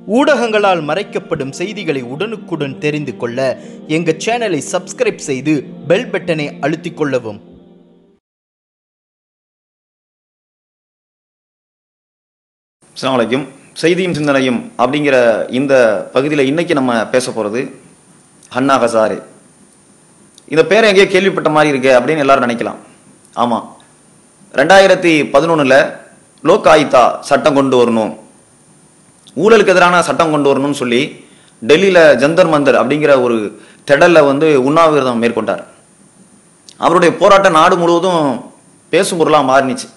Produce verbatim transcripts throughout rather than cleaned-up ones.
ஊடகங்களால் மறைக்கப்படும் செய்திகளை உடனுக்குடன் தெரிந்து கொள்ள எங்கள் சேனலை சப்ஸ்கிரைப் செய்து பெல் பட்டனை அழுத்திக் கொள்ளவும். அஸ்ஸலாமு அலைக்கும். செய்தியும் சிந்தனையும் அப்படிங்கிற இந்த பகுதியில் இன்னைக்கு நம்ம பேச போகிறது அண்ணா ஹசாரே. இந்த பேரை எங்கேயோ கேள்விப்பட்ட மாதிரி இருக்கு அப்படின்னு எல்லாரும் நினைக்கலாம். ஆமாம், ரெண்டாயிரத்தி பதினொன்றில் லோக் ஆயுக்தா சட்டம் கொண்டு வரணும், ஊழலுக்கு எதிரான சட்டம் கொண்டு வரணும்னு சொல்லி டெல்லியில் ஜந்தர் மந்தர் அப்படிங்கிற ஒரு திடலில் வந்து உண்ணாவிரதம் மேற்கொண்டார். அவருடைய போராட்டம் நாடு முழுவதும் பேசும் பொருளாக மாறினுச்சு.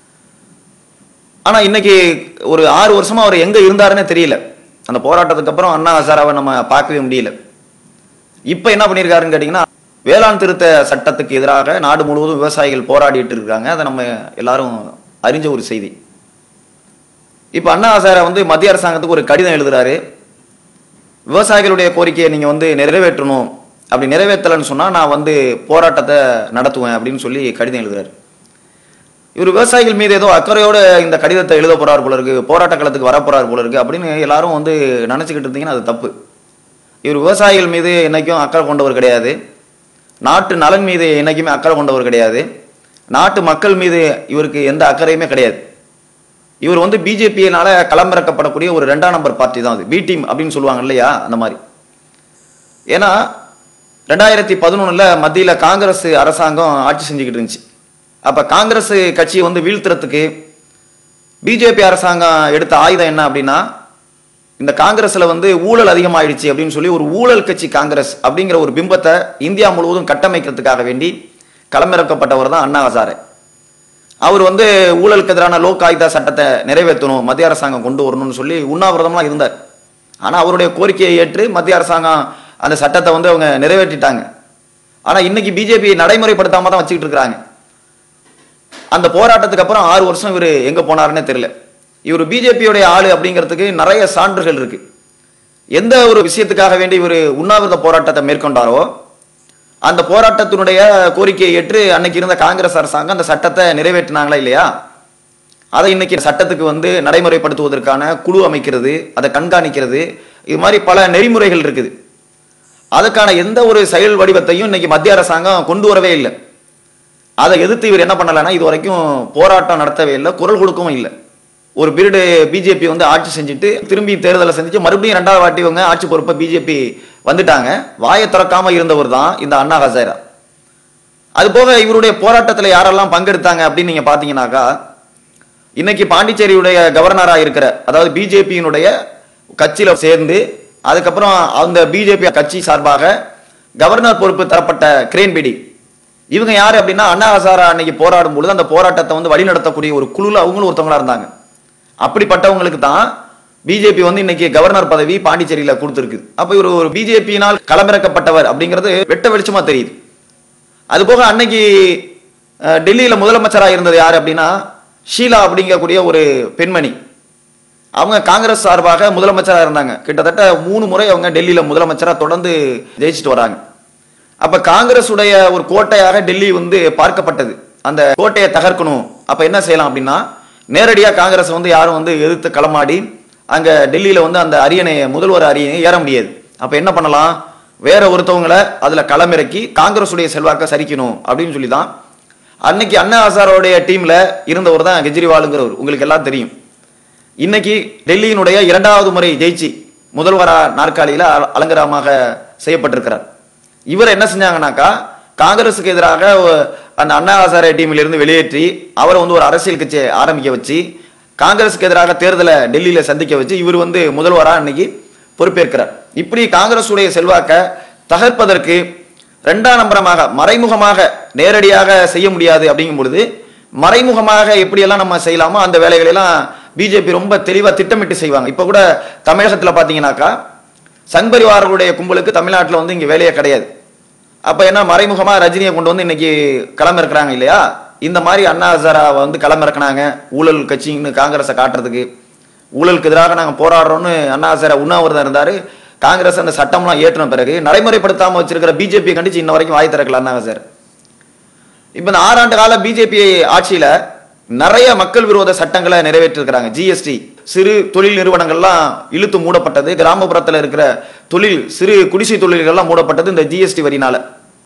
ஆனால் இன்னைக்கு ஒரு ஆறு வருஷமா அவர் எங்கே இருந்தாருன்னே தெரியல. அந்த போராட்டத்துக்கு அப்புறம் அண்ணா ஹசாராவை நம்ம பார்க்கவே முடியல. இப்போ என்ன பண்ணியிருக்காருன்னு கேட்டிங்கன்னா, வேளாண் திருத்த சட்டத்துக்கு எதிராக நாடு முழுவதும் விவசாயிகள் போராடிட்டு இருக்காங்க. அதை நம்ம எல்லாரும் அறிஞ்ச ஒரு செய்தி. இப்போ அண்ணா ஹசாரே வந்து மத்திய அரசாங்கத்துக்கு ஒரு கடிதம் எழுதுறாரு. விவசாயிகளுடைய கோரிக்கையை நீங்கள் வந்து நிறைவேற்றணும், அப்படி நிறைவேற்றலைன்னு சொன்னால் நான் வந்து போராட்டத்தை நடத்துவேன் அப்படின்னு சொல்லி கடிதம் எழுதுறாரு. இவர் விவசாயிகள் மீது ஏதோ அக்கறையோடு இந்த கடிதத்தை எழுத போறார் போல இருக்கு, போராட்ட களத்துக்கு வரப்போறார் போல இருக்கு அப்படின்னு எல்லாரும் வந்து நினைச்சுக்கிட்டு இருந்தீங்கன்னா அது தப்பு. இவர் விவசாயிகள் மீது என்னைக்கும் அக்கறை கொண்டவர் கிடையாது, நாட்டு நலன் மீது என்னைக்குமே அக்கறை கொண்டவர் கிடையாது, நாட்டு மக்கள் மீது இவருக்கு எந்த அக்கறையுமே கிடையாது. இவர் வந்து பிஜேபியினால களமிறக்கப்படக்கூடிய ஒரு ரெண்டாம் நம்பர் பார்ட்டி தான் அது, பி டீம் அப்படின்னு சொல்லுவாங்க இல்லையா, அந்த மாதிரி. ஏன்னா ரெண்டாயிரத்தி பதினொன்னுல மத்தியில் காங்கிரஸ் அரசாங்கம் ஆட்சி செஞ்சுக்கிட்டு இருந்துச்சு. அப்ப காங்கிரஸ் கட்சியை வந்து வீழ்த்துறதுக்கு பிஜேபி அரசாங்கம் எடுத்த ஆயுதம் என்ன அப்படின்னா, இந்த காங்கிரஸ்ல வந்து ஊழல் அதிகமாயிடுச்சு அப்படின்னு சொல்லி ஒரு ஊழல் கட்சி காங்கிரஸ் அப்படிங்கிற ஒரு பிம்பத்தை இந்தியா முழுவதும் கட்டமைக்கிறதுக்காக வேண்டி களமிறக்கப்பட்டவர் தான் அண்ணா ஹசாரே. அவர் வந்து ஊழலுக்கு எதிரான லோக் ஆயுக்தா சட்டத்தை நிறைவேற்றணும், மத்திய அரசாங்கம் கொண்டு வரணும்னு சொல்லி உண்ணாவிரதம்லாம் இருந்தார். ஆனா அவருடைய கோரிக்கையை ஏற்று மத்திய அரசாங்கம் அந்த சட்டத்தை வந்து அவங்க நிறைவேற்றிட்டாங்க. ஆனா இன்னைக்கு பிஜேபி நடைமுறைப்படுத்தாம தான் வச்சுக்கிட்டு இருக்கிறாங்க. அந்த போராட்டத்துக்கு அப்புறம் ஆறு வருஷம் இவர் எங்க போனாருன்னே தெரியல. இவர் பிஜேபியோடைய ஆளு அப்படிங்கிறதுக்கு நிறைய சான்றுகள் இருக்கு. எந்த ஒரு விஷயத்துக்காக வேண்டி இவர் உண்ணாவிரத போராட்டத்தை மேற்கொண்டாரோ அந்த போராட்டத்தினுடைய கோரிக்கையை ஏற்று அன்னைக்கு இருந்த காங்கிரஸ் அரசாங்கம் அந்த சட்டத்தை நிறைவேற்றினாங்களா இல்லையா, அதை இன்னைக்கு சட்டத்துக்கு வந்து நடைமுறைப்படுத்துவதற்கான குழு அமைக்கிறது, அதை கண்காணிக்கிறது, இது மாதிரி பல நெறிமுறைகள் இருக்குது. அதுக்கான எந்த ஒரு செயல் வடிவத்தையும் இன்னைக்கு மத்திய அரசாங்கம் கொண்டு வரவே இல்லை. அதை எதிர்த்து இவர் என்ன பண்ணலைன்னா இது வரைக்கும் போராட்டம் நடத்தவே இல்லை, குரல் கொடுக்கவும் இல்லை. ஒரு பீரியடு பிஜேபி வந்து ஆட்சி செஞ்சுட்டு திரும்பி தேர்தலை செஞ்சுட்டு மறுபடியும் ரெண்டாவது வாட்டி இவங்க ஆட்சி பொறுப்பை பிஜேபி வந்துட்டாங்க. வாயை திறக்காம இருந்தவர் தான் இந்த அண்ணா ஹசாரே. அது போக இவருடைய போராட்டத்தில் யாரெல்லாம் பங்கெடுத்தாங்க அப்படின்னு நீங்க பாத்தீங்கன்னாக்கா, இன்னைக்கு பாண்டிச்சேரியுடைய கவர்னராக இருக்கிற, அதாவது பிஜேபியினுடைய கட்சியில சேர்ந்து அதுக்கப்புறம் அந்த பிஜேபி கட்சி சார்பாக கவர்னர் பொறுப்பு தரப்பட்ட கிரேன்பேடி, இவங்க யாரு அப்படின்னா அண்ணா ஹசாரே அன்னைக்கு போராடும் பொழுது அந்த போராட்டத்தை வந்து வழிநடத்தக்கூடிய ஒரு குழுல அவங்களும் ஒருத்தவங்களா இருந்தாங்க. அப்படிப்பட்டவங்களுக்கு தான் பிஜேபி வந்து இன்னைக்கு கவர்னர் பதவி பாண்டிச்சேரியில கொடுத்துருக்கு. அப்ப இவர் ஒரு பிஜேபியினால் களமிறக்கப்பட்டவர் அப்படிங்கிறது வெட்ட வெளிச்சமா தெரியுது. அது போக அன்னைக்கு டெல்லியில முதலமைச்சராக இருந்தது யாரு அப்படின்னா ஷீலா அப்படிங்கக்கூடிய ஒரு பெண்மணி. அவங்க காங்கிரஸ் சார்பாக முதலமைச்சராக இருந்தாங்க. கிட்டத்தட்ட மூணு முறை அவங்க டெல்லியில முதலமைச்சராக தொடர்ந்து ஜெயிச்சுட்டு வராங்க. அப்ப காங்கிரஸ் உடைய ஒரு கோட்டையாக டெல்லி வந்து பார்க்கப்பட்டது. அந்த கோட்டையை தகர்க்கணும், அப்ப என்ன செய்யலாம் அப்படின்னா நேரடியா காங்கிரஸ் வந்து யாரும் வந்து எதிர்த்து களமாடி அங்க டெல்லியில வந்து அந்த அரியணையை முதல்வர் அரியணையை ஏற முடியாது. அப்ப என்ன பண்ணலாம், வேற ஒருத்தவங்களை அதுல களமிறக்கி காங்கிரஸ் உடைய செல்வாக்க சரிக்கணும் அப்படின்னு சொல்லி தான் அன்னைக்கு அண்ணா ஹசாரோடைய டீம்ல இருந்தவர் தான் கெஜ்ரிவாலுங்கிறவர். உங்களுக்கு எல்லாம் தெரியும். இன்னைக்கு டெல்லியினுடைய இரண்டாவது முறை ஜெயிச்சு முதல்வரா நாற்காலியில அலங்கரமாக செய்யப்பட்டிருக்கிறார். இவர் என்ன செஞ்சாங்கன்னாக்கா, காங்கிரஸுக்கு எதிராக அந்த அண்ணா ஹசாரே டீமில் இருந்து வெளியேற்றி அவரை வந்து ஒரு அரசியல் கட்சியை ஆரம்பிக்க வச்சு காங்கிரஸுக்கு எதிராக தேர்தலை டெல்லியில சந்திக்க வச்சு இவர் வந்து முதல்வராக இன்னைக்கு பொறுப்பேற்கிறார். இப்படி காங்கிரஸ் உடைய செல்வாக்க தகர்ப்பதற்கு இரண்டாம் நம்பரமாக மறைமுகமாக நேரடியாக செய்ய முடியாது அப்படிங்கும் பொழுது மறைமுகமாக எப்படியெல்லாம் நம்ம செய்யலாமோ அந்த வேலைகளை எல்லாம் பிஜேபி ரொம்ப தெளிவா திட்டமிட்டு செய்வாங்க. இப்ப கூட தமிழகத்துல பாத்தீங்கன்னாக்கா சங்பரிவார்களுடைய கும்பலுக்கு தமிழ்நாட்டில் வந்து இங்க வேலையே கிடையாது. அப்ப என்ன மறைமுகமா ரஜினியை கொண்டு வந்து இன்னைக்கு களமிறக்குறாங்க இல்லையா, இந்த மாதிரி அண்ணா ஹசாராவை வந்து களமிறக்குனாங்க ஊழல் கட்சின்னு காங்கிரஸை காட்டுறதுக்கு. ஊழலுக்கு எதிராக நாங்க போராடுறோம்னு அண்ணா ஹசாரே உண்ணாவிரதம் இருந்தாரு. காங்கிரஸ் அந்த சட்டம்லாம் ஏற்றின பிறகு நடைமுறைப்படுத்தாம வச்சிருக்கிற பிஜேபி கண்டிச்சு இன்ன வரைக்கும் வாய் திறக்கல அண்ணா ஹசாரே. இப்ப இந்த ஆறாண்டு கால பிஜேபி ஆட்சியில நிறைய மக்கள் விரோத சட்டங்களை நிறைவேற்றிருக்கிறாங்க. ஜிஎஸ்டி சிறு தொழில் நிறுவனங்கள்லாம் இழுத்து மூடப்பட்டது. கிராமப்புறத்தில் இருக்கிற தொழில் சிறு குடிசை தொழில்கள்லாம் மூடப்பட்டது இந்த ஜிஎஸ்டி வரினால.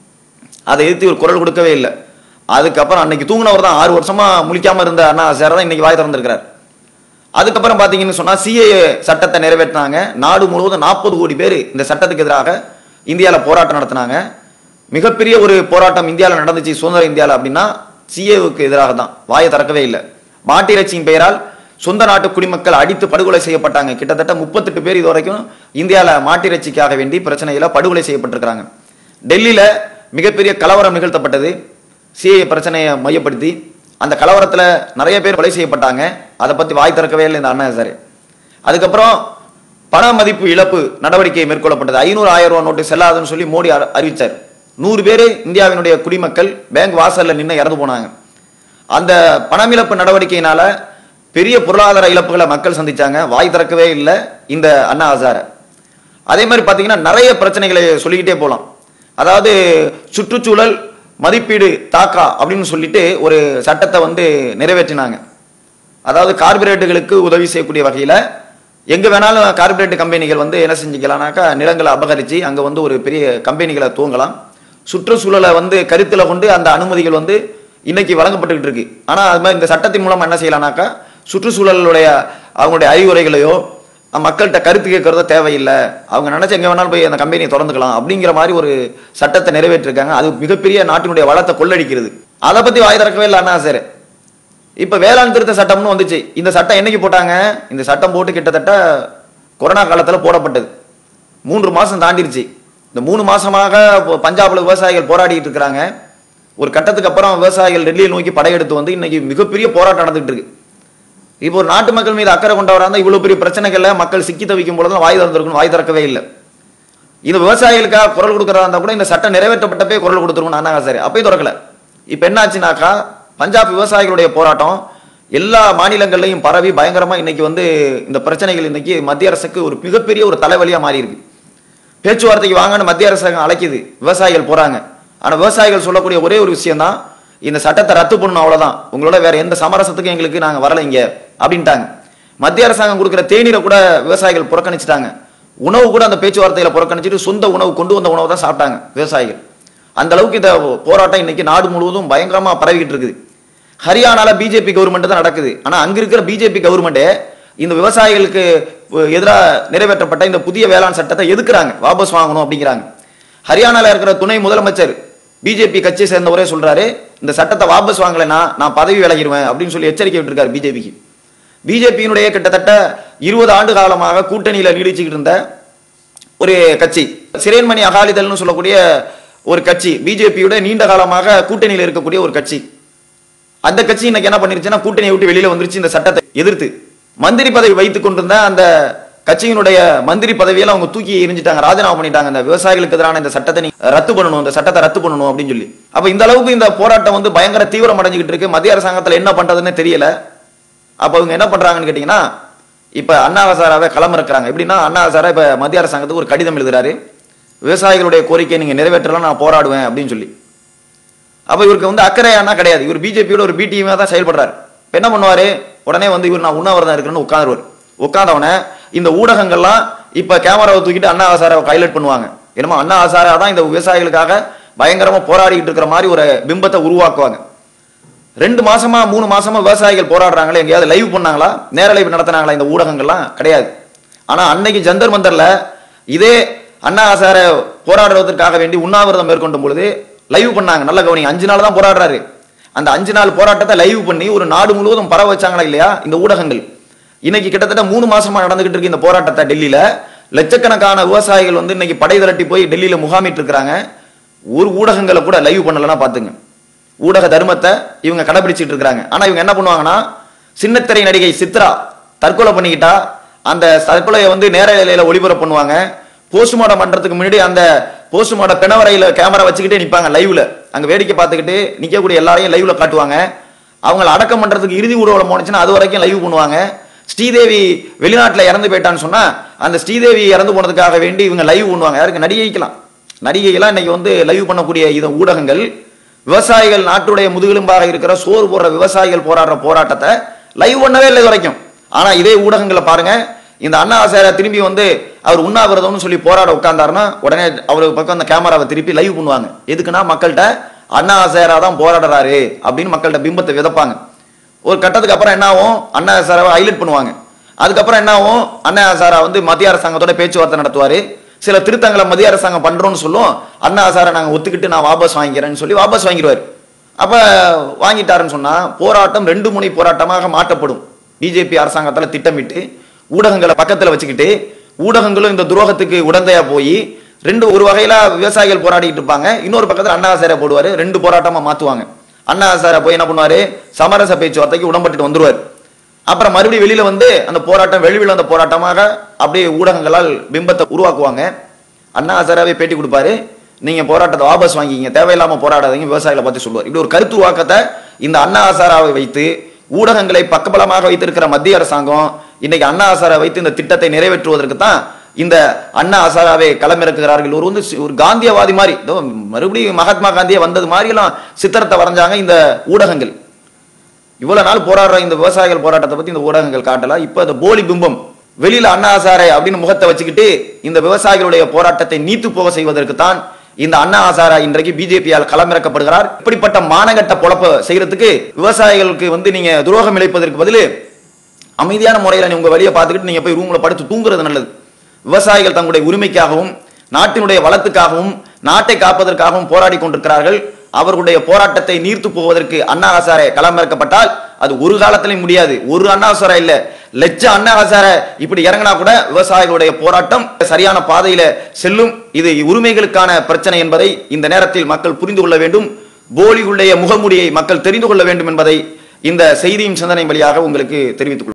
அதை எதிர்த்து ஒரு குரல் கொடுக்கவே இல்லை. அதுக்கப்புறம் அன்னைக்கு தூங்கினவர் தான் ஆறு வருஷமா முழிக்காம இருந்த அண்ணா ஹசாரே தான் இன்னைக்கு வாய் திறந்திருக்கிறார். அதுக்கப்புறம் பாத்தீங்கன்னு சொன்னா சிஏஏ சட்டத்தை நிறைவேற்றினாங்க. நாடு முழுவதும் நாற்பது கோடி பேர் இந்த சட்டத்துக்கு எதிராக இந்தியாவில் போராட்டம் நடத்தினாங்க. மிகப்பெரிய ஒரு போராட்டம் இந்தியாவில் நடந்துச்சு சுதந்திர இந்தியாவில் அப்படின்னா சிஏவுக்கு எதிராக தான். வாயை திறக்கவே இல்லை. மாட்டிறைச்சியின் பெயரால் சொந்த நாட்டு குடிமக்கள் அடித்து படுகொலை செய்யப்பட்டாங்க. கிட்டத்தட்ட முப்பத்தெட்டு பேர் இது வரைக்கும் இந்தியாவில் மாட்டிறைச்சிக்காக வேண்டி பிரச்சனையில படுகொலை செய்யப்பட்டிருக்கிறாங்க. டெல்லியில மிகப்பெரிய கலவரம் நிகழ்த்தப்பட்டது சிஏ பிரச்சனையை மையப்படுத்தி. அந்த கலவரத்தில் நிறைய பேர் கொலை செய்யப்பட்டாங்க. அதை பத்தி வாய் திறக்கவே இல்லை இந்த அண்ணா ஹசாரே. அதுக்கப்புறம் பண மதிப்பு இழப்பு நடவடிக்கை மேற்கொள்ளப்பட்டது. ஐநூறு ஆயிரம் ரூபாய் நோட்டு செல்லாதுன்னு சொல்லி மோடி அறிவிச்சார். நூறு பேர் இந்தியாவினுடைய குடிமக்கள் பேங்க் வாசல்ல நின்று இறந்து போனாங்க. அந்த பணமிழப்பு நடவடிக்கையினால பெரிய பொருளாதார இழப்புகளை மக்கள் சந்திச்சாங்க. வாய் திறக்கவே இல்லை இந்த அண்ணா ஹசாரே. அதே மாதிரி பாத்தீங்கன்னா நிறைய பிரச்சனைகளை சொல்லிக்கிட்டே போலாம். அதாவது சுற்றுச்சூழல் மதிப்பீடு தாக்கா அப்படின்னு சொல்லிட்டு ஒரு சட்டத்தை வந்து நிறைவேற்றினாங்க. அதாவது கார்பரேட்டுகளுக்கு உதவி செய்யக்கூடிய வகையில எங்க வேணாலும் கார்பரேட் கம்பெனிகள் வந்து என்ன செஞ்சுக்கலாம்னாக்கா நிலங்களை அபகரிச்சு அங்க வந்து ஒரு பெரிய கம்பெனிகளை துவங்கலாம். சுற்றுச்சூழலை வந்து கருத்துல கொண்டு அந்த அனுமதிகள் வந்து இன்னைக்கு வழங்கப்பட்டுக்கிட்டு இருக்கு. ஆனா அது மாதிரி இந்த சட்டத்தின் மூலம் என்ன செய்யலாம்னாக்கா சுற்றுச்சூழலுடைய அவங்களுடைய அறிவுரைகளையோ மக்கள்கிட்ட கருத்து கேட்கறதோ தேவையில்லை. அவங்க நினைச்ச எங்க வேணாலும் போய் அந்த கம்பெனியை திறந்துக்கலாம் அப்படிங்கிற மாதிரி ஒரு சட்டத்தை நிறைவேற்றிருக்காங்க. அது மிகப்பெரிய நாட்டினுடைய வளத்தை கொள்ளடிக்கிறது. அதை பத்தி வாய் திறக்கவே இல்லை அண்ணா ஹசாரே. இப்ப வேளாண் திருத்த சட்டம்னு வந்துச்சு. இந்த சட்டம் என்னைக்கு போட்டாங்க? இந்த சட்டம் போட்டு கிட்டத்தட்ட கொரோனா காலத்துல போடப்பட்டது. மூன்று மாசம் தாண்டிருச்சு. இந்த மூணு மாசமாக பஞ்சாப்ல விவசாயிகள் போராடிட்டு இருக்கிறாங்க. ஒரு கட்டத்துக்கு அப்புறம் விவசாயிகள் டெல்லியை நோக்கி படையெடுத்து வந்து இன்னைக்கு மிகப்பெரிய போராட்டம் நடந்துட்டு இருக்கு. இப்போ ஒரு நாட்டு மக்கள் மீது அக்கறை கொண்டவராக இருந்தால் இவ்வளவு பெரிய பிரச்சனைகள்ல மக்கள் சிக்கி தவிக்கும் பொழுது வாய் திறந்திருக்கணும். வாய் திறக்கவே இல்லை. இது விவசாயிகளுக்காக குரல் கொடுக்கறதா இருந்தா கூட இந்த சட்டம் நிறைவேற்றப்பட்டப்பே குரல் கொடுத்துருக்கணும் அண்ணா ஹசாரே. அப்பயும் திறக்கல. இப்ப என்ன ஆச்சுனாக்கா பஞ்சாப் விவசாயிகளுடைய போராட்டம் எல்லா மாநிலங்கள்லையும் பரவி பயங்கரமா இன்னைக்கு வந்து இந்த பிரச்சனைகள் இன்னைக்கு மத்திய அரசுக்கு ஒரு மிகப்பெரிய ஒரு தலைவலியா மாறி இருக்கு. பேச்சுவார்த்தைக்கு வாங்கன்னு மத்திய அரசாங்கம் அழைக்குது. விவசாயிகள் போறாங்க. ஆனா விவசாயிகள் சொல்லக்கூடிய ஒரே ஒரு விஷயம் தான் இந்த சட்டத்தை ரத்து பண்ணணும், அவ்வளவுதான். உங்களோட வேற எந்த சமரசத்துக்கும் எங்களுக்கு நாங்க வரல இங்க அப்படின்ட்டாங்க. மத்திய அரசாங்கம் கொடுக்கிற தேநீரை கூட விவசாயிகள் புறக்கணிச்சுட்டாங்க. உணவு கூட அந்த பேச்சுவார்த்தையில புறக்கணிச்சுட்டு சொந்த உணவு கொண்டு வந்த உணவு தான் சாப்பிட்டாங்க விவசாயிகள். அந்த அளவுக்கு இந்த போராட்டம் இன்னைக்கு நாடு முழுவதும் பயங்கரமா பரவிக்கிட்டு இருக்குது. ஹரியானால பிஜேபி கவர்மெண்ட் தான் நடக்குது. ஆனா அங்க இருக்கிற பிஜேபி கவர்மெண்ட் இந்த விவசாயிகளுக்கு எதிராக நிறைவேற்றப்பட்ட இந்த புதிய வேளாண் சட்டத்தை எதுக்குறாங்க, வாபஸ் வாங்கணும் அப்படிங்கிறாங்க. ஹரியானால இருக்கிற துணை முதலமைச்சர் பிஜேபி கட்சியை சேர்ந்தவரே சொல்றாரு, இந்த சட்டத்தை வாபஸ் வாங்கலைன்னா நான் பதவி விலகிடுவேன் அப்படின்னு சொல்லி எச்சரிக்கை விட்டுருக்காரு பிஜேபிக்கு. பிஜேபியினுடைய கிட்டத்தட்ட இருபது ஆண்டு காலமாக கூட்டணியில நீடிச்சுக்கிட்டு இருந்த ஒரு கட்சி சிரேன்மணி அகாலிதள்னு சொல்லக்கூடிய ஒரு கட்சி, பிஜேபியோட நீண்ட காலமாக கூட்டணியில் இருக்கக்கூடிய ஒரு கட்சி. அந்த கட்சி இன்னைக்கு என்ன பண்ணிருச்சுன்னா கூட்டணியை விட்டு வெளியில வந்துருச்சு. இந்த சட்டத்தை எதிர்த்து மந்திரி பதவி வைத்துக் கொண்டிருந்த அந்த கட்சியினுடைய மந்திரி பதவியில அவங்க தூக்கி எரிஞ்சிட்டாங்க, ராஜினாமா பண்ணிட்டாங்க. இந்த விவசாயிகளுக்கு எதிரான இந்த சட்டத்தை நீ ரத்து பண்ணணும், இந்த சட்டத்தை ரத்து பண்ணணும் அப்படின்னு சொல்லி. அப்ப இந்த அளவுக்கு இந்த போராட்டம் வந்து பயங்கர தீவிரம் அடைஞ்சுக்கிட்டு இருக்கு. மத்திய அரசாங்கத்துல என்ன பண்றதுன்னு தெரியல. அப்ப அவங்க என்ன பண்றாங்கன்னு கேட்டீங்கன்னா இப்ப அண்ணா ஹசாராவை களம் இருக்கிறாங்க. எப்படின்னா அண்ணா ஹசாரா இப்ப மத்திய அரசாங்கத்துக்கு ஒரு கடிதம் எழுதுறாரு, விவசாயிகளுடைய கோரிக்கையை நீங்க நிறைவேற்றலாம் நான் போராடுவேன் அப்படின்னு சொல்லி. அப்ப இவருக்கு வந்து அக்கறையானா கிடையாது. இவர் பிஜேபியோட ஒரு பி டீமா தான் செயல்படுறாரு. இப்ப என்ன பண்ணுவாரு, உடனே வந்து இவர் நான் உண்ணாவிரதம் இருக்கிறேன்னு உட்காந்துருவார். உட்காந்தவன இந்த ஊடகங்கள்லாம் இப்ப கேமராவை தூக்கிட்டு அண்ணா ஹசாராவை ஹைலைட் பண்ணுவாங்க. என்னமோ அண்ணா ஹசாரா தான் இந்த விவசாயிகளுக்காக பயங்கரமா போராடிட்டு இருக்கிற மாதிரி ஒரு பிம்பத்தை உருவாக்குவாங்க. ரெண்டு மாசமா மூணு மாசமா விவசாயிகள் போராடுறாங்களே, எங்கேயாவது லைவ் பண்ணாங்களா, நேரலைவ் நடத்தினாங்களா இந்த ஊடகங்கள்லாம்? கிடையாது. ஆனா அன்னைக்கு ஜந்தர் மந்தர்ல இதே அண்ணா ஹசாரை போராடுவதற்காக வேண்டி உண்ணாவிரதம் மேற்கொண்டும் பொழுது லைவ் பண்ணாங்க. நல்ல கவனிங்க, அஞ்சு நாள் தான் போராடுறாரு. அந்த அஞ்சு நாள் போராட்டத்தை லைவ் பண்ணி ஒரு நாடு முழுவதும் பரவ வச்சாங்களா இல்லையா இந்த ஊடகங்கள். இன்னைக்கு கிட்டத்தட்ட மூணு மாசமா நடந்துகிட்டு இருக்கு இந்த போராட்டத்தை. டெல்லியில லட்சக்கணக்கான விவசாயிகள் வந்து இன்னைக்கு படை திரட்டி போய் டெல்லியில முகாமிட்டு இருக்கிறாங்க. ஒரு ஊடகங்களை கூட லைவ் பண்ணலன்னா பாத்துங்க. ஊடக தர்மத்தை இவங்க கடைபிடிச்சிட்டு இருக்காங்க. ஆனா இவங்க என்ன பண்ணுவாங்கன்னா, சின்னத்திரை நடிகை சித்ரா தற்கொலை பண்ணிக்கிட்டா அந்த தற்கொலையை வந்து நேரலையில ஒளிபரப்பு பண்ணுவாங்க. போஸ்ட்மார்டம் பண்றதுக்கு முன்னாடி அந்த போஸ்ட்மார்டம் பிணவரையில கேமரா வச்சுக்கிட்டே நிப்பாங்க லைவ்ல. அங்க வேடிக்கை பார்த்துக்கிட்டு நிக்கக்கூடிய எல்லாரையும் லைவ்ல காட்டுவாங்க. அவங்களை அடக்கம் பண்றதுக்கு இறுதி ஊர்வலம் போனுச்சுன்னா அது வரைக்கும் லைவ் பண்ணுவாங்க. ஸ்ரீதேவி வெளிநாட்டுல இறந்து போயிட்டான்னு சொன்னா அந்த ஸ்ரீதேவி இறந்து போனதுக்காக வேண்டி இவங்க லைவ் பண்ணுவாங்க. யாருக்கு? நடிகைக்கலாம். நடிகைகளாம் இன்னைக்கு வந்து லைவ் பண்ணக்கூடிய இந்த ஊடகங்கள் விவசாயிகள் நாட்டுடைய முதுகெலும்பாக இருக்கிற சோறு போடுற விவசாயிகள் போராடுற போராட்டத்தை லைவ் பண்ணவே இல்லை இது வரைக்கும். ஆனா இதே ஊடகங்களை பாருங்க, இந்த அண்ணா ஹசாரே திரும்பி வந்து அவர் உண்ணாவிரதம்னு சொல்லி போராட உட்கார்ந்தாருன்னா உடனே அவருக்கு பக்கம் அந்த கேமராவை திருப்பி லைவ் பண்ணுவாங்க. எதுக்குன்னா மக்கள்கிட்ட அண்ணா ஹசாரே தான் போராடுறாரு அப்படின்னு மக்கள்கிட்ட பிம்பத்தை விதைப்பாங்க. ஒரு கட்டத்துக்கு அப்புறம் என்ன ஆகும், அண்ணா ஹசாரேவை ஹைலைட் பண்ணுவாங்க. அதுக்கப்புறம் என்ன ஆகும், அண்ணா ஹசாரே வந்து மத்திய அரசாங்கத்தோட பேச்சுவார்த்தை நடத்துவாரு. சில திருத்தங்களை மத்திய அரசாங்கம் பண்றோம்னு சொல்லும், அண்ணா ஹசாரே நாங்க ஒத்துக்கிட்டு நான் வாபஸ் வாங்கிக்கிறேன்னு சொல்லி வாபஸ் வாங்கிடுவாரு. அப்ப வாங்கிட்டாருன்னு சொன்னா போராட்டம் ரெண்டு முனை போராட்டமாக மாற்றப்படும். பிஜேபி அரசாங்கத்தால திட்டமிட்டு ஊடகங்களை பக்கத்துல வச்சுக்கிட்டு ஊடகங்களும் இந்த துரோகத்துக்கு உடந்தையா போய் ரெண்டு ஒரு வகையில விவசாயிகள் போராடிட்டு இருப்பாங்க, இன்னொரு பக்கத்துல அண்ணா ஹசாரே போடுவாரு, ரெண்டு போராட்டமா மாத்துவாங்க. அண்ணா ஹசாரே போய் என்ன பண்ணுவாரு, சமரச பேச்சுவார்த்தைக்கு உடன்பட்டு வந்துருவாரு. அப்புறம் மறுபடியும் வெளியில வந்து அந்த போராட்டம் வெளிவில் வந்த போராட்டமாக அப்படியே ஊடகங்களால் பிம்பத்தை உருவாக்குவாங்க. அண்ணா ஹசாரேவே பேட்டி கொடுப்பாரு, நீங்க போராட்டத்தை வாபஸ் வாங்கிங்க, தேவையில்லாம போராடாதீங்க, விவசாயிகளை பத்தி சொல்லுவார். இப்படி ஒரு கருத்து உருவாக்கத்தை இந்த அண்ணா ஹசாரேவை வைத்து ஊடகங்களை பக்கபலமாக வைத்திருக்கிற மத்திய அரசாங்கம் இன்னைக்கு அண்ணா ஹசாரே வைத்து இந்த திட்டத்தை நிறைவேற்றுவதற்கு தான் இந்த அண்ணா ஹசாரேவை களமிறக்குகிறார்கள். ஒரு வந்து ஒரு காந்தியவாதி மாதிரி, மறுபடியும் மகாத்மா காந்தியே வந்தது மாதிரி எல்லாம் சித்திரத்தை வரைஞ்சாங்க இந்த ஊடகங்கள். இவ்வளவு நாள் போராடுற இந்த விவசாயிகள் போராட்டத்தை பத்தி இந்த ஊடகங்கள் காட்டலாம். இப்ப இந்த போலி பிம்பம் வெளியில அண்ணா ஹசாரே அப்படின்னு முகத்தை வச்சுக்கிட்டு இந்த விவசாயிகளுடைய போராட்டத்தை நீத்து போக செய்வதற்கு தான் இந்த அண்ணா ஹசாரே இன்றைக்கு பிஜேபியால் களமிறக்கப்படுகிறார். இப்படிப்பட்ட மானகட்ட பொழப்ப செய்யறதுக்கு விவசாயிகளுக்கு வந்து நீங்க துரோகம் இழைப்பதற்கு பதில் அமைதியான முறையில உங்க வழியை பார்த்துக்கிட்டு நீங்க போய் ரூம்ல படுத்து தூங்குறது நல்லது. விவசாயிகள் தங்களுடைய உரிமைக்காகவும் நாட்டினுடைய வளத்துக்காகவும் நாட்டை காப்பதற்காகவும் போராடி கொண்டிருக்கிறார்கள். அவர்களுடைய போராட்டத்தை நீர்த்து போவதற்கு அண்ணா ஹசாரே களமிறக்கப்பட்டால் அது ஒரு காலத்திலும் முடியாது. ஒரு அண்ணா ஹசாரே இல்ல, லட்ச அண்ணா ஹசாரே இப்படி இறங்கினா கூட விவசாயிகளுடைய போராட்டம் சரியான பாதையில செல்லும். இது உரிமைகளுக்கான பிரச்சனை என்பதை இந்த நேரத்தில் மக்கள் புரிந்து கொள்ள வேண்டும். போலியுடைய முகமூடியை மக்கள் தெரிந்து கொள்ள வேண்டும் என்பதை இந்த செய்தியின் சிந்தனை வழியாக உங்களுக்கு தெரிவித்துக் கொள்கிறேன்.